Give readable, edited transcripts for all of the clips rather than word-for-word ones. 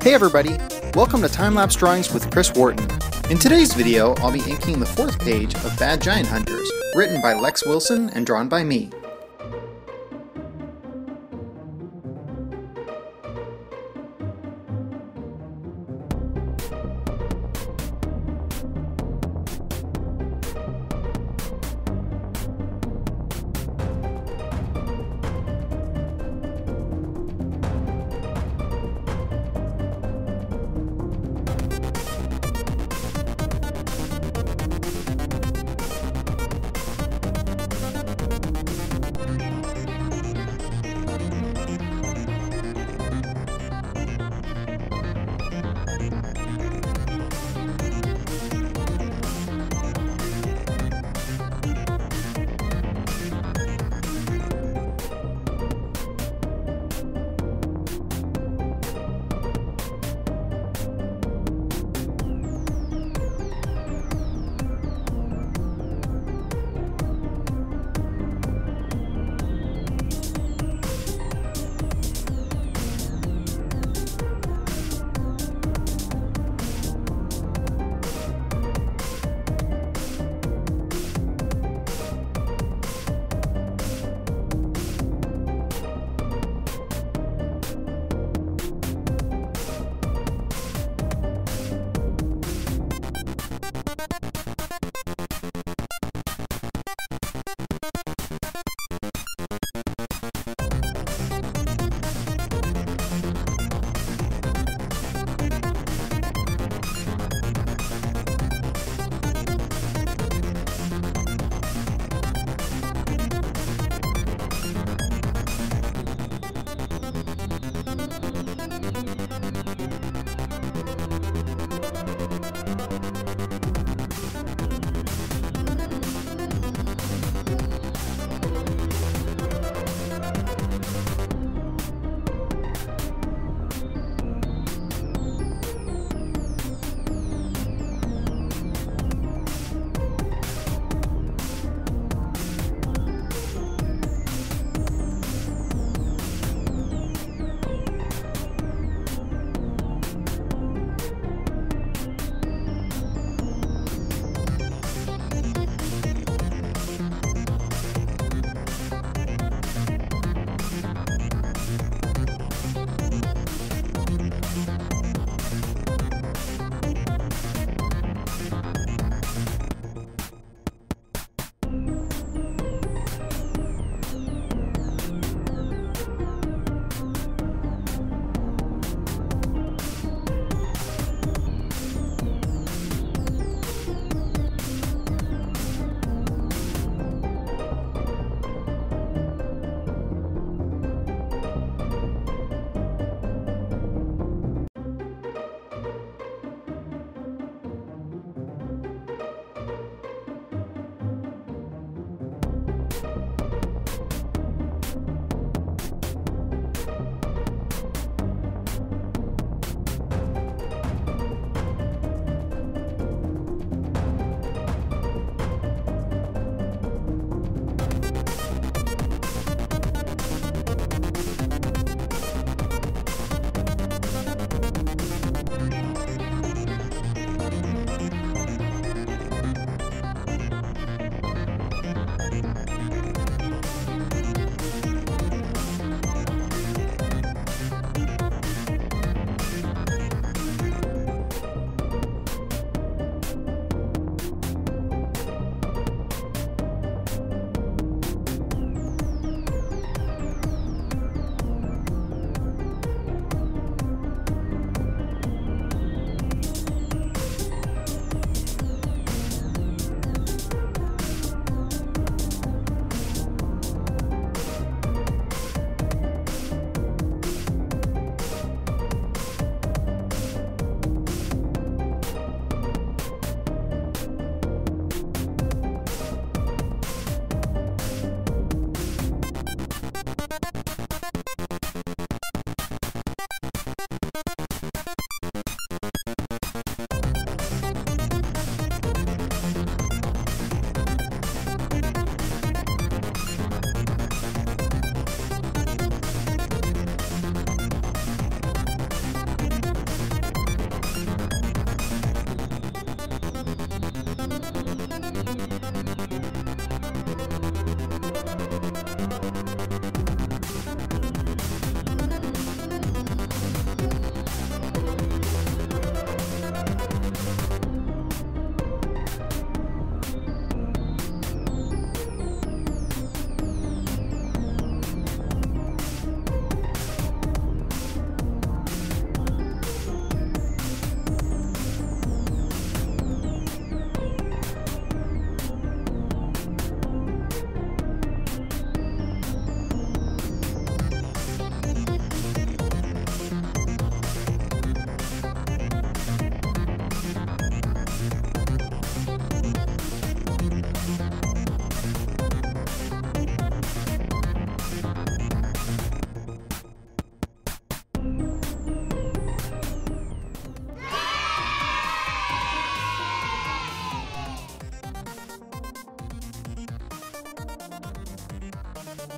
Hey everybody, welcome to Time-Lapse Drawings with Chris Wharton. In today's video, I'll be inking the 4th page of Bad Giant Hunters, written by Lex Wilson and drawn by me.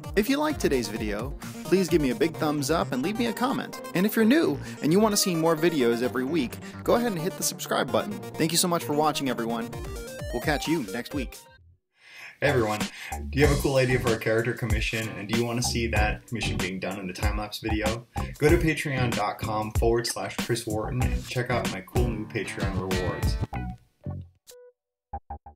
If you liked today's video, please give me a big thumbs up and leave me a comment. And if you're new and you want to see more videos every week, go ahead and hit the subscribe button. Thank you so much for watching, everyone. We'll catch you next week. Hey everyone, do you have a cool idea for a character commission and do you want to see that commission being done in a time-lapse video? Go to patreon.com/Chris Wharton and check out my cool new Patreon rewards.